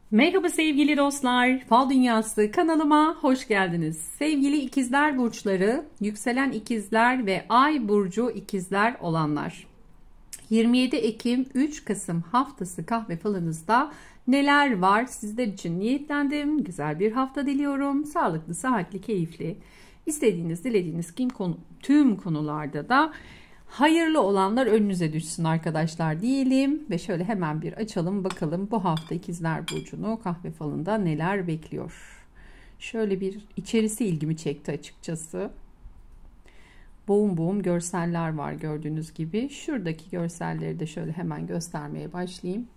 Merhaba sevgili dostlar, Fal Dünyası kanalıma hoş geldiniz. Sevgili ikizler burçları, yükselen ikizler ve ay burcu ikizler olanlar. 27 Ekim 3 Kasım haftası kahve falınızda neler var sizler için niyetlendim. Güzel bir hafta diliyorum. Sağlıklı, sıhhatli, keyifli. İstediğiniz, dilediğiniz tüm konularda da hayırlı olanlar önünüze düşsün arkadaşlar diyelim ve şöyle hemen bir açalım bakalım bu hafta ikizler burcunu kahve falında neler bekliyor. Şöyle bir içerisi ilgimi çekti açıkçası. Boğum boğum görseller var gördüğünüz gibi. Şuradaki görselleri de şöyle hemen göstermeye başlayayım.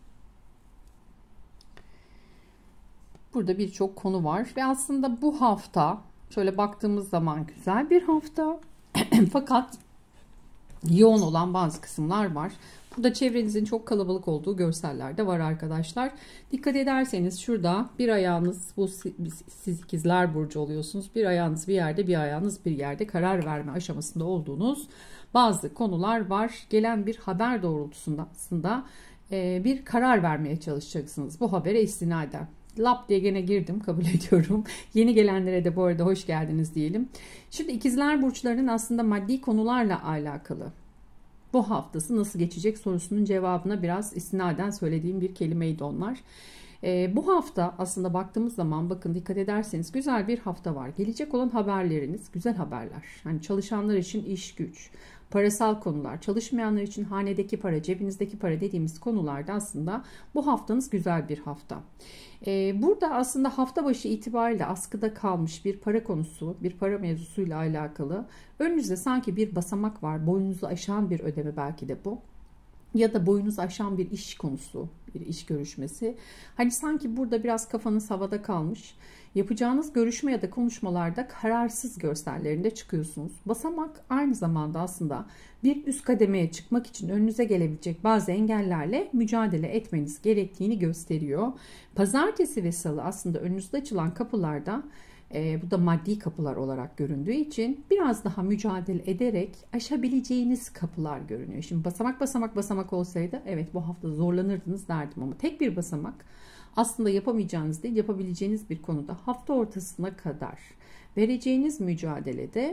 Burada birçok konu var ve aslında bu hafta şöyle baktığımız zaman güzel bir hafta. Fakat yoğun olan bazı kısımlar var. Burada çevrenizin çok kalabalık olduğu görseller de var arkadaşlar. Dikkat ederseniz şurada bir ayağınız, bu siz ikizler burcu oluyorsunuz. Bir ayağınız bir yerde, bir ayağınız bir yerde karar verme aşamasında olduğunuz bazı konular var. Gelen bir haber doğrultusunda aslında bir karar vermeye çalışacaksınız. Bu habere istinaden. Lap diye gene girdim, kabul ediyorum. Yeni gelenlere de bu arada hoş geldiniz diyelim. Şimdi ikizler burçlarının aslında maddi konularla alakalı bu haftası nasıl geçecek sorusunun cevabına biraz istinaden söylediğim bir kelimeydi onlar. Bu hafta aslında baktığımız zaman bakın dikkat ederseniz güzel bir hafta var. Gelecek olan haberleriniz güzel haberler. Yani çalışanlar için iş güç, parasal konular, çalışmayanlar için hanedeki para, cebinizdeki para dediğimiz konularda aslında bu haftanız güzel bir hafta. Burada aslında hafta başı itibariyle askıda kalmış bir para konusu, bir para mevzusuyla alakalı önünüzde sanki bir basamak var. Boyunuzu aşan bir ödeme belki de bu. Ya da boyunuzu aşan bir iş konusu, bir iş görüşmesi. Hani sanki burada biraz kafanız havada kalmış. Yapacağınız görüşme ya da konuşmalarda kararsız görsellerinde çıkıyorsunuz. Basamak aynı zamanda aslında bir üst kademeye çıkmak için önünüze gelebilecek bazı engellerle mücadele etmeniz gerektiğini gösteriyor. Pazartesi ve salı aslında önünüzde açılan kapılarda bu da maddi kapılar olarak göründüğü için biraz daha mücadele ederek aşabileceğiniz kapılar görünüyor. Şimdi basamak olsaydı evet bu hafta zorlanırdınız derdim ama tek bir basamak aslında yapamayacağınız değil yapabileceğiniz bir konuda hafta ortasına kadar vereceğiniz mücadelede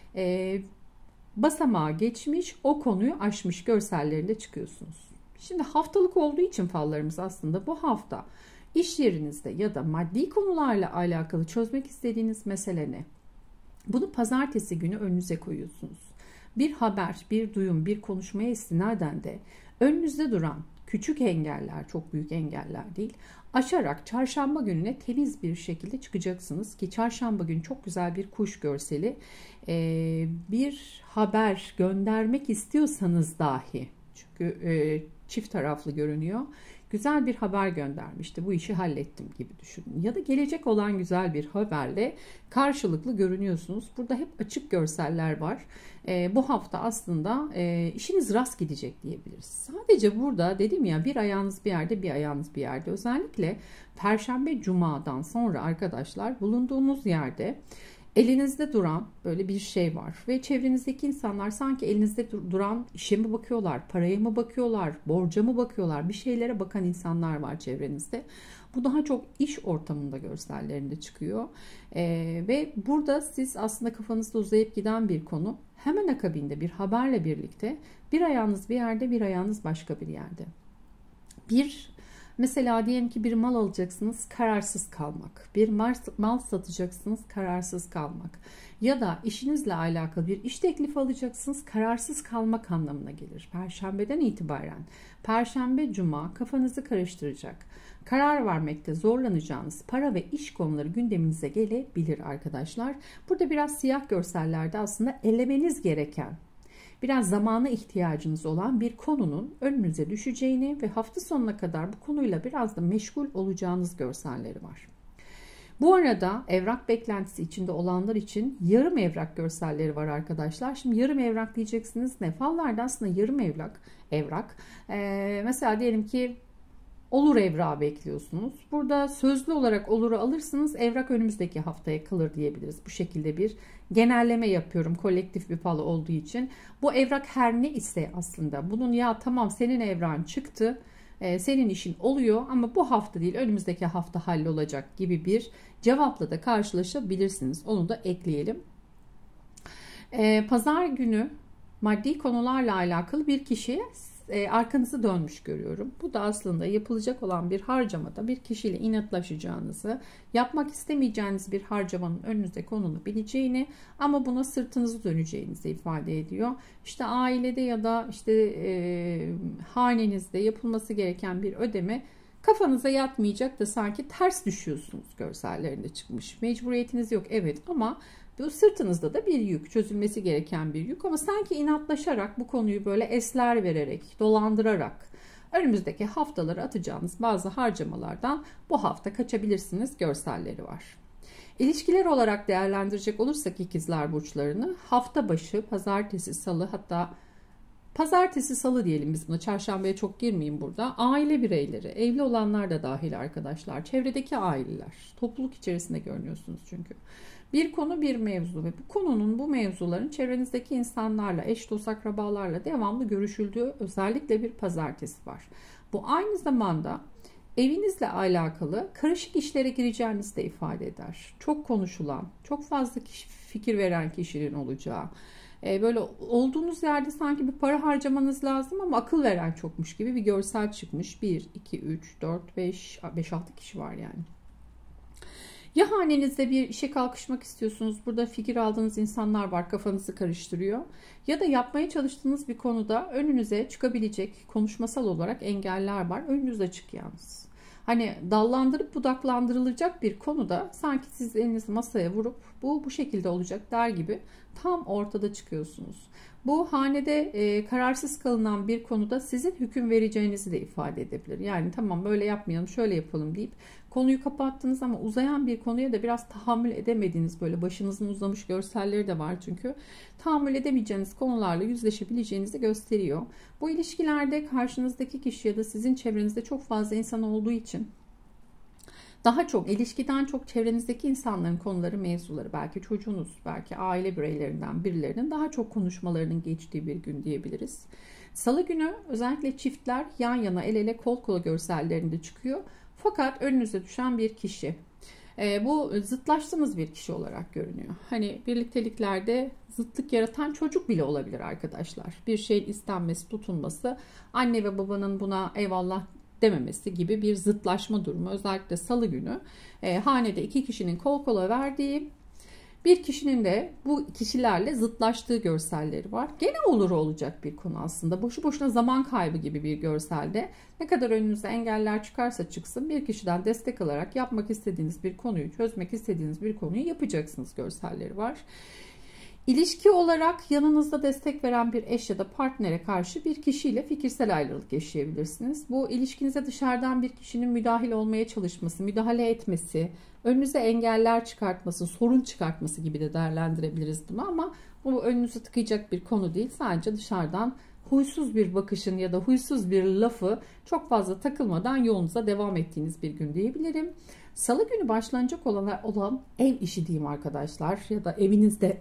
basamağa geçmiş o konuyu aşmış görsellerinde çıkıyorsunuz. Şimdi haftalık olduğu için fallarımız aslında bu hafta İş yerinizde ya da maddi konularla alakalı çözmek istediğiniz mesele ne? Bunu pazartesi günü önünüze koyuyorsunuz. Bir haber, bir duyum, bir konuşmaya istinaden de önünüzde duran küçük engeller, çok büyük engeller değil, aşarak çarşamba gününe temiz bir şekilde çıkacaksınız ki çarşamba günü çok güzel bir kuş görseli, bir haber göndermek istiyorsanız dahi, çünkü çift taraflı görünüyor. Güzel bir haber göndermişti. Bu işi hallettim gibi düşünün. Ya da gelecek olan güzel bir haberle karşılıklı görünüyorsunuz. Burada hep açık görseller var. Bu hafta aslında işiniz rast gidecek diyebiliriz. Sadece burada dedim ya bir ayağınız bir yerde bir ayağınız bir yerde. Özellikle Perşembe Cuma'dan sonra arkadaşlar bulunduğunuz yerde elinizde duran böyle bir şey var ve çevrenizdeki insanlar sanki elinizde duran işe mi bakıyorlar, paraya mı bakıyorlar, borca mı bakıyorlar, bir şeylere bakan insanlar var çevrenizde. Bu daha çok iş ortamında görsellerinde çıkıyor ve burada siz aslında kafanızda uzayıp giden bir konu hemen akabinde bir haberle birlikte bir ayağınız bir yerde bir ayağınız başka bir yerde. Mesela diyelim ki bir mal alacaksınız, kararsız kalmak. Bir mal satacaksınız, kararsız kalmak. Ya da işinizle alakalı bir iş teklifi alacaksınız, kararsız kalmak anlamına gelir. Perşembeden itibaren, Perşembe, Cuma kafanızı karıştıracak. Karar vermekte zorlanacağınız para ve iş konuları gündeminize gelebilir arkadaşlar. Burada biraz siyah görsellerde aslında elemeniz gereken, biraz zamana ihtiyacınız olan bir konunun önünüze düşeceğini ve hafta sonuna kadar bu konuyla biraz da meşgul olacağınız görselleri var. Bu arada evrak beklentisi içinde olanlar için yarım evrak görselleri var arkadaşlar. Şimdi yarım evrak diyeceksiniz ne? Fallarda aslında yarım evrak. Mesela diyelim ki olur evrağı bekliyorsunuz. Burada sözlü olarak oluru alırsınız. Evrak önümüzdeki haftaya kalır diyebiliriz. Bu şekilde bir genelleme yapıyorum. Kolektif bir fal olduğu için. Bu evrak her ne ise aslında bunun ya tamam senin evrağın çıktı. senin işin oluyor ama bu hafta değil önümüzdeki hafta hallolacak gibi bir cevapla da karşılaşabilirsiniz. Onu da ekleyelim. Pazar günü maddi konularla alakalı bir kişiye arkanızı dönmüş görüyorum. Bu da aslında yapılacak olan bir harcamada bir kişiyle inatlaşacağınızı, yapmak istemeyeceğiniz bir harcamanın önünüze konulabileceğini ama buna sırtınızı döneceğinizi ifade ediyor. İşte ailede ya da işte hanenizde yapılması gereken bir ödeme kafanıza yatmayacak da sanki ters düşüyorsunuz görsellerinde çıkmış. Mecburiyetiniz yok evet ama bu sırtınızda da bir yük, çözülmesi gereken bir yük ama sanki inatlaşarak bu konuyu böyle esler vererek, dolandırarak önümüzdeki haftaları atacağınız bazı harcamalardan bu hafta kaçabilirsiniz görselleri var. İlişkiler olarak değerlendirecek olursak ikizler burçlarını hafta başı pazartesi, salı hatta pazartesi, salı diyelim biz buna. Çarşambaya çok girmeyeyim burada. Aile bireyleri, evli olanlar da dahil arkadaşlar. Çevredeki aileler. Topluluk içerisinde görünüyorsunuz çünkü. Bir konu bir mevzu ve bu konunun bu mevzuların çevrenizdeki insanlarla, eş dost akrabalarla devamlı görüşüldüğü özellikle bir pazartesi var. Bu aynı zamanda evinizle alakalı karışık işlere gireceğinizi de ifade eder. Çok konuşulan, çok fazla fikir veren kişinin olacağı, böyle olduğunuz yerde sanki bir para harcamanız lazım ama akıl veren çokmuş gibi bir görsel çıkmış. 1, 2, 3, 4, 5, 5-6 kişi var yani. Ya hanenizde bir işe kalkışmak istiyorsunuz. Burada fikir aldığınız insanlar var, kafanızı karıştırıyor. Ya da yapmaya çalıştığınız bir konuda önünüze çıkabilecek konuşmasal olarak engeller var. Önünüz açık yalnız. Hani dallandırıp budaklandırılacak bir konuda sanki siz elinizi masaya vurup bu şekilde olacak der gibi tam ortada çıkıyorsunuz. Bu hanede kararsız kalınan bir konuda sizin hüküm vereceğinizi de ifade edebilir. Yani tamam böyle yapmayalım, şöyle yapalım deyip konuyu kapattınız ama uzayan bir konuya da biraz tahammül edemediğiniz, böyle başınızın uzamış görselleri de var çünkü tahammül edemeyeceğiniz konularla yüzleşebileceğinizi gösteriyor. Bu ilişkilerde karşınızdaki kişi ya da sizin çevrenizde çok fazla insan olduğu için daha çok ilişkiden çok çevrenizdeki insanların konuları, mevzuları, belki çocuğunuz, belki aile bireylerinden birilerinin daha çok konuşmalarının geçtiği bir gün diyebiliriz. Salı günü özellikle çiftler yan yana, el ele, kol kola görsellerinde çıkıyor. Fakat önünüze düşen bir kişi. Bu zıtlaştığınız bir kişi olarak görünüyor. Hani birlikteliklerde zıtlık yaratan çocuk bile olabilir arkadaşlar. Bir şeyin istenmesi, tutunması, anne ve babanın buna eyvallah dememesi gibi bir zıtlaşma durumu. Özellikle salı günü hanede iki kişinin kol kola verdiği, bir kişinin de bu kişilerle zıtlaştığı görselleri var. Gene olacak bir konu aslında. Boşu boşuna zaman kaybı gibi bir görselde. Ne kadar önünüze engeller çıkarsa çıksın bir kişiden destek alarak yapmak istediğiniz bir konuyu, çözmek istediğiniz bir konuyu yapacaksınız görselleri var. İlişki olarak yanınızda destek veren bir eş ya da partnere karşı bir kişiyle fikirsel ayrılık yaşayabilirsiniz. Bu ilişkinize dışarıdan bir kişinin müdahil olmaya çalışması, müdahale etmesi, önünüze engeller çıkartması, sorun çıkartması gibi de değerlendirebiliriz bunu ama bu önünüze tıkayacak bir konu değil. Sadece dışarıdan huysuz bir bakışın ya da huysuz bir lafı çok fazla takılmadan yolunuza devam ettiğiniz bir gün diyebilirim. Salı günü başlanacak olan ev işi diyeyim arkadaşlar ya da evinizde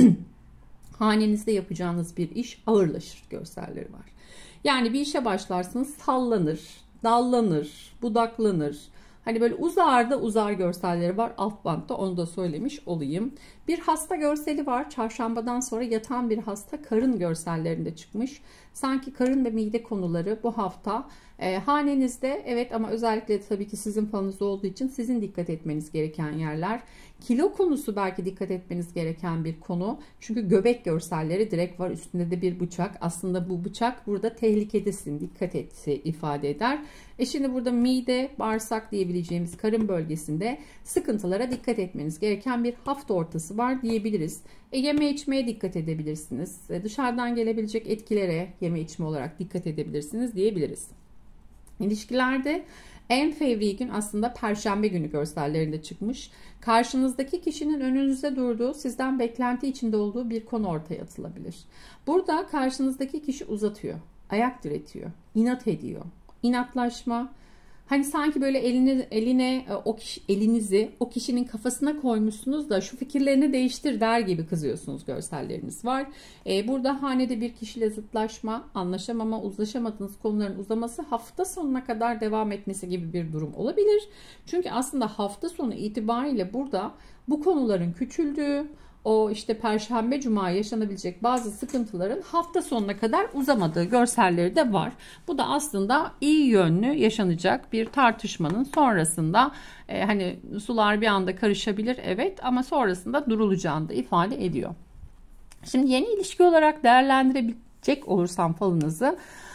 hanenizde yapacağınız bir iş ağırlaşır görselleri var. Yani bir işe başlarsınız sallanır, dallanır, budaklanır. Hani böyle uzar görselleri var alt bantta, onu da söylemiş olayım. Bir hasta görseli var. Çarşambadan sonra yatan bir hasta karın görsellerinde çıkmış. Sanki karın ve mide konuları bu hafta hanenizde evet ama özellikle tabii ki sizin falınızda olduğu için sizin dikkat etmeniz gereken yerler. Kilo konusu belki dikkat etmeniz gereken bir konu. Çünkü göbek görselleri direkt var. Üstünde de bir bıçak. Aslında bu bıçak burada tehlikedesin, dikkat et ifade eder. Şimdi burada mide, bağırsak diyebileceğimiz karın bölgesinde sıkıntılara dikkat etmeniz gereken bir hafta ortası var diyebiliriz. Yeme içmeye dikkat edebilirsiniz. Dışarıdan gelebilecek etkilere yeme içme olarak dikkat edebilirsiniz diyebiliriz. İlişkilerde en fevri gün aslında Perşembe günü görsellerinde çıkmış. Karşınızdaki kişinin önünüzde durduğu, sizden beklenti içinde olduğu bir konu ortaya atılabilir. Burada karşınızdaki kişi uzatıyor, ayak diretiyor, inat ediyor. İnatlaşma, Hani sanki böyle eline elinizi o kişinin kafasına koymuşsunuz da şu fikirlerini değiştir der gibi kızıyorsunuz görselleriniz var. Burada hanede bir kişiyle zıtlaşma, anlaşamama, uzlaşamadığınız konuların uzaması, hafta sonuna kadar devam etmesi gibi bir durum olabilir. Çünkü aslında hafta sonu itibariyle burada bu konuların küçüldüğü, o işte Perşembe Cuma yaşanabilecek bazı sıkıntıların hafta sonuna kadar uzamadığı görselleri de var. Bu da aslında iyi yönlü yaşanacak bir tartışmanın sonrasında hani sular bir anda karışabilir evet, ama sonrasında durulacağını da ifade ediyor. Şimdi yeni ilişki olarak değerlendirebilecek olursam falınızı,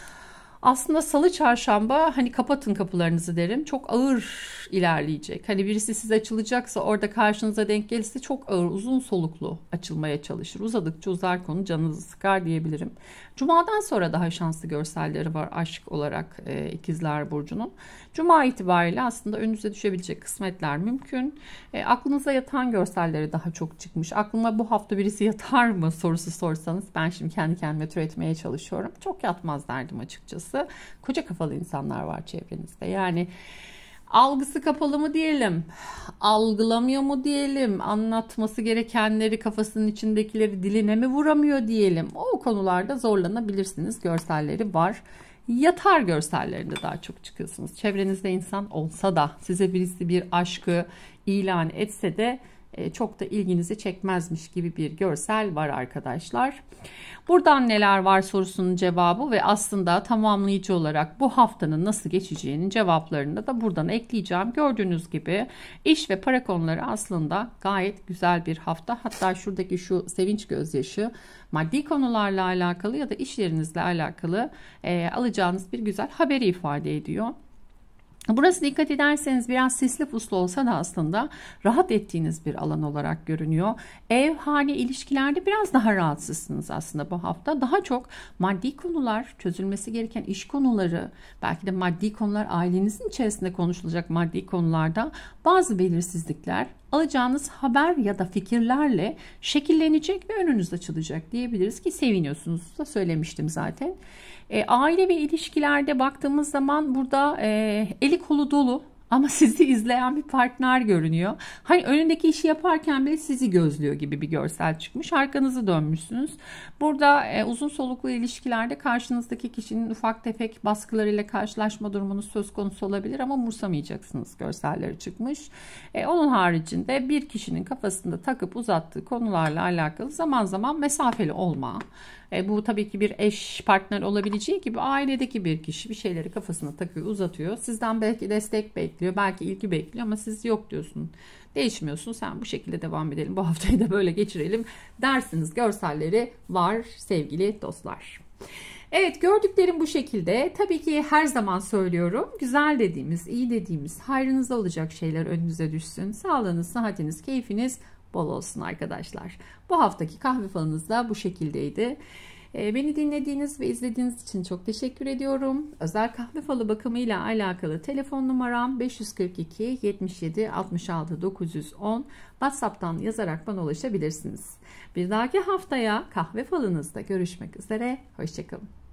aslında salı çarşamba hani kapatın kapılarınızı derim. Çok ağır ilerleyecek. Hani birisi size açılacaksa, orada karşınıza denk gelirse çok ağır, uzun soluklu açılmaya çalışır. Uzadıkça uzar konu, canınızı sıkar diyebilirim. Cuma'dan sonra daha şanslı görselleri var aşk olarak İkizler Burcu'nun. Cuma itibariyle aslında önünüze düşebilecek kısmetler mümkün. Aklınıza yatan görselleri daha çok çıkmış. Aklıma bu hafta birisi yatar mı sorusu sorsanız, ben şimdi kendi kendime türetmeye çalışıyorum. Çok yatmaz derdim açıkçası. Koca kafalı insanlar var çevrenizde. Yani algısı kapalı mı diyelim, algılamıyor mu diyelim, anlatması gerekenleri, kafasının içindekileri diline mi vuramıyor diyelim. O konularda zorlanabilirsiniz görselleri var. Yatar görsellerinde daha çok çıkıyorsunuz. Çevrenizde insan olsa da, size birisi bir aşkı ilan etse de çok da ilginizi çekmezmiş gibi bir görsel var arkadaşlar. Buradan neler var sorusunun cevabı ve aslında tamamlayıcı olarak bu haftanın nasıl geçeceğinin cevaplarını da buradan ekleyeceğim. Gördüğünüz gibi iş ve para konuları aslında gayet güzel bir hafta. Hatta şuradaki şu sevinç gözyaşı maddi konularla alakalı ya da iş yerinizle alakalı alacağınız bir güzel haberi ifade ediyor. Burası dikkat ederseniz biraz sisli puslu olsa da aslında rahat ettiğiniz bir alan olarak görünüyor. Ev, hane, ilişkilerde biraz daha rahatsızsınız aslında bu hafta. Daha çok maddi konular, çözülmesi gereken iş konuları, belki de maddi konular, ailenizin içerisinde konuşulacak maddi konularda bazı belirsizlikler, alacağınız haber ya da fikirlerle şekillenecek ve önünüz açılacak diyebiliriz ki seviniyorsunuz da söylemiştim zaten. Aile ve ilişkilerde baktığımız zaman burada eli kolu dolu ama sizi izleyen bir partner görünüyor. Hani önündeki işi yaparken bile sizi gözlüyor gibi bir görsel çıkmış. Arkanızı dönmüşsünüz. Burada uzun soluklu ilişkilerde karşınızdaki kişinin ufak tefek baskılarıyla karşılaşma durumunuz söz konusu olabilir ama umursamayacaksınız görselleri çıkmış. Onun haricinde bir kişinin kafasında takıp uzattığı konularla alakalı zaman zaman mesafeli olma. Bu tabii ki bir eş, partner olabileceği gibi ailedeki bir kişi bir şeyleri kafasına takıyor, uzatıyor. Sizden belki destek bekliyor, belki ilgi bekliyor ama siz yok diyorsun. Değişmiyorsun, sen bu şekilde devam edelim, bu haftayı da böyle geçirelim dersiniz. Görselleri var sevgili dostlar. Evet, gördüklerim bu şekilde. Tabii ki her zaman söylüyorum. Güzel dediğimiz, iyi dediğimiz, hayrınıza olacak şeyler önünüze düşsün. Sağlığınız, sıhhatiniz, keyfiniz bol olsun arkadaşlar. Bu haftaki kahve falınız da bu şekildeydi. Beni dinlediğiniz ve izlediğiniz için çok teşekkür ediyorum. Özel kahve falı bakımıyla alakalı telefon numaram 542 77 66 910. WhatsApp'tan yazarak bana ulaşabilirsiniz. Bir dahaki haftaya kahve falınızda görüşmek üzere. Hoşçakalın.